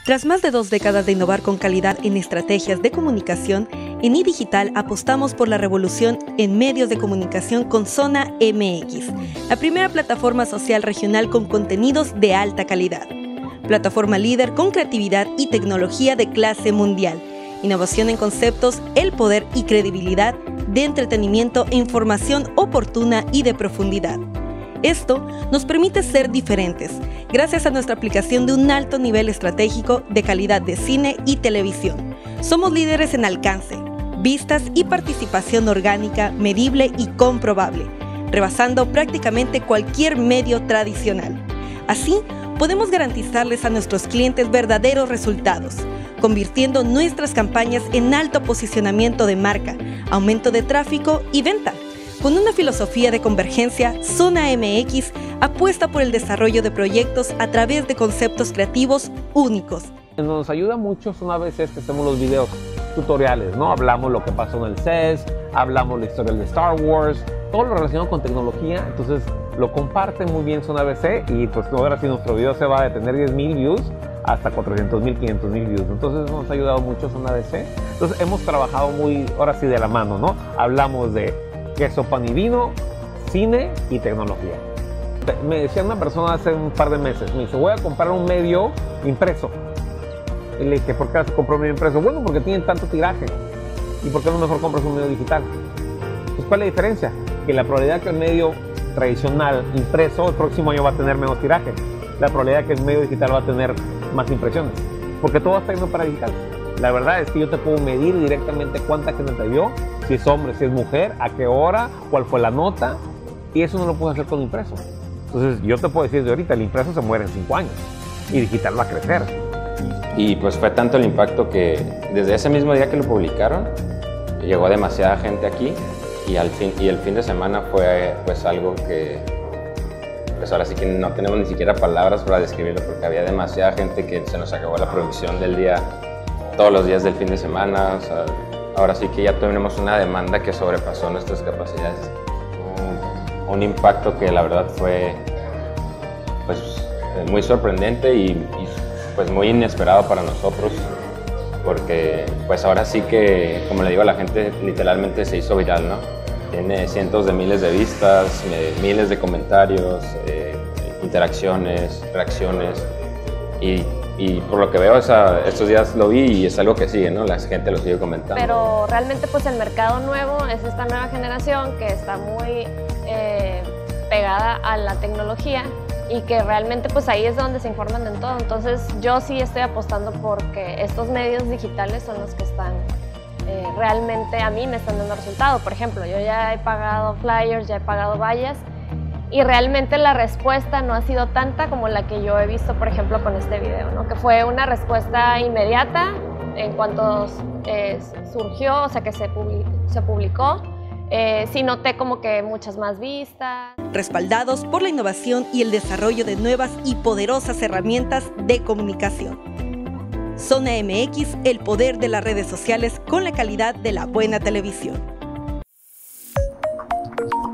Tras más de 2 décadas de innovar con calidad en estrategias de comunicación, en iDigital apostamos por la revolución en medios de comunicación con Zona MX, la primera plataforma social regional con contenidos de alta calidad. Plataforma líder con creatividad y tecnología de clase mundial, innovación en conceptos, el poder y credibilidad de entretenimiento e información oportuna y de profundidad. Esto nos permite ser diferentes, gracias a nuestra aplicación de un alto nivel estratégico de calidad de cine y televisión. Somos líderes en alcance, vistas y participación orgánica, medible y comprobable, rebasando prácticamente cualquier medio tradicional. Así, podemos garantizarles a nuestros clientes verdaderos resultados, convirtiendo nuestras campañas en alto posicionamiento de marca, aumento de tráfico y venta. Con una filosofía de convergencia, Zona MX apuesta por el desarrollo de proyectos a través de conceptos creativos únicos. Nos ayuda mucho una vez que hacemos los videos tutoriales, ¿no? Hablamos lo que pasó en el CES, hablamos la historia de Star Wars, todo lo relacionado con tecnología, entonces lo comparte muy bien Zona ABC y pues ahora sí nuestro video se va de tener 10,000 views hasta 400,000, 500,000 views. Entonces nos ha ayudado mucho Zona ABC. Entonces hemos trabajado muy, ahora sí de la mano, ¿no? Hablamos de queso, pan y vino, cine y tecnología. Me decía una persona hace un par de meses, me dice, voy a comprar un medio impreso. Y le dije, ¿por qué se compró un medio impreso? Bueno, porque tienen tanto tiraje. ¿Y por qué no mejor compras un medio digital? Pues, ¿cuál es la diferencia? Que la probabilidad que el medio tradicional impreso el próximo año va a tener menos tiraje. La probabilidad que el medio digital va a tener más impresiones. Porque todo está yendo para digital. La verdad es que yo te puedo medir directamente cuánta gente te vio, si es hombre, si es mujer, a qué hora, cuál fue la nota, y eso no lo puedo hacer con impreso. Entonces yo te puedo decir de ahorita, el impreso se muere en 5 años y digital va a crecer. Y pues fue tanto el impacto que desde ese mismo día que lo publicaron, llegó demasiada gente aquí y el fin de semana fue pues algo que pues ahora sí que no tenemos ni siquiera palabras para describirlo porque había demasiada gente que se nos acabó la producción del día, todos los días del fin de semana, o sea, ahora sí que ya tenemos una demanda que sobrepasó nuestras capacidades. Un impacto que la verdad fue pues, muy sorprendente y pues muy inesperado para nosotros, porque pues ahora sí que, como le digo a la gente, literalmente se hizo viral, ¿no? Tiene cientos de miles de vistas, miles de comentarios, interacciones, reacciones y por lo que veo estos días lo vi y es algo que sigue, ¿no? La gente lo sigue comentando. Pero realmente pues el mercado nuevo es esta nueva generación que está muy pegada a la tecnología y que realmente pues ahí es donde se informan de todo. Entonces yo sí estoy apostando porque estos medios digitales son los que están realmente a mí me están dando resultado. Por ejemplo, yo ya he pagado flyers, ya he pagado vallas y realmente la respuesta no ha sido tanta como la que yo he visto, por ejemplo, con este video, ¿no? Que fue una respuesta inmediata en cuanto surgió, o sea, que se publicó. Sí noté como que muchas más vistas. Respaldados por la innovación y el desarrollo de nuevas y poderosas herramientas de comunicación. Zona MX, el poder de las redes sociales con la calidad de la buena televisión.